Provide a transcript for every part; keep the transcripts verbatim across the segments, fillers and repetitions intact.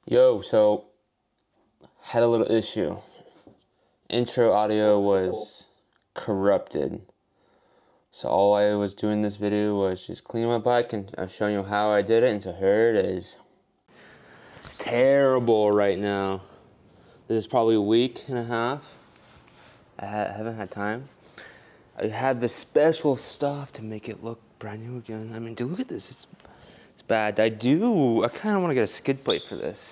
Yo, so had a little issue. Intro audio was corrupted. So all I was doing in this video was just cleaning my bike, and I'm showing you how I did it, and so here it is. It's terrible right now. This is probably a week and a half. I ha haven't had time. I had this special stuff to make it look brand new again. I mean, dude, look at this. It's, it's bad. I do, I kind of want to get a skid plate for this.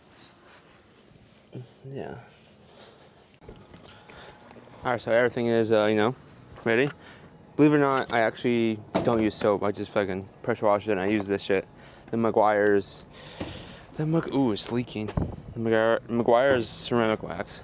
Yeah. All right, so everything is, uh, you know, ready. Believe it or not, I actually don't use soap. I just fucking pressure wash it and I use this shit. The Meguiar's, the Meg, ooh, it's leaking. The Meguiar, Meguiar's ceramic wax.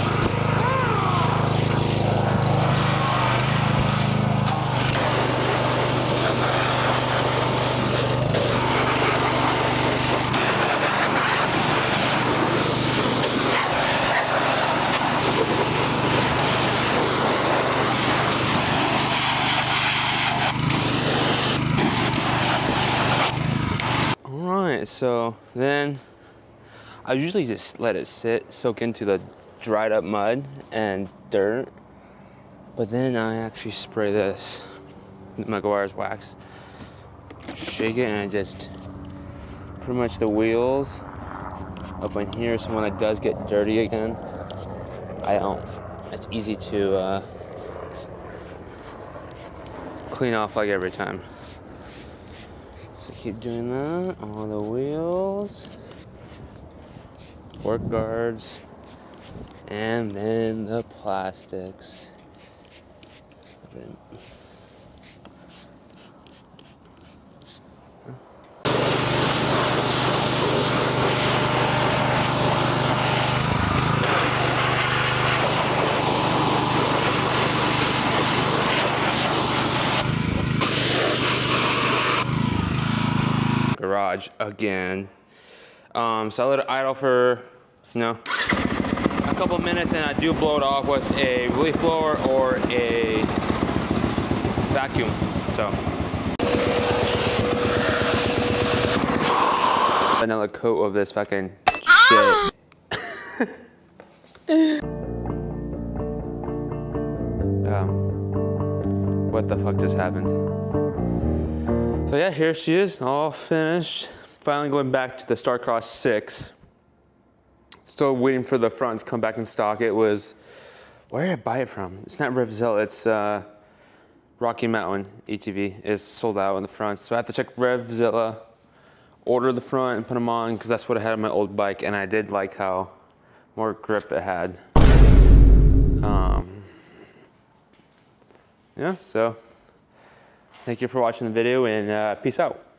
Alright, so then I usually just let it sit, soak into the dried up mud and dirt, but then I actually spray this, Meguiar's wax, shake it, and I just pretty much the wheels up in here, so when it does get dirty again, I don't, it's easy to uh, clean off like every time. So keep doing that, all the wheels, fork guards, and then the plastics. Garage again. Um, so I let it idle for, you know, a couple of minutes, and I do blow it off with a relief blower or a vacuum. So another coat of this fucking shit. um, what the fuck just happened? So yeah, here she is, all finished. Finally going back to the Starcross six. Still waiting for the front to come back in stock. It was, where did I buy it from? It's not Revzilla, it's uh, Rocky Mountain A T V. It's sold out in the front. So I have to check Revzilla, order the front and put them on, because that's what I had on my old bike, and I did like how more grip it had. Um, yeah, so thank you for watching the video, and uh, peace out.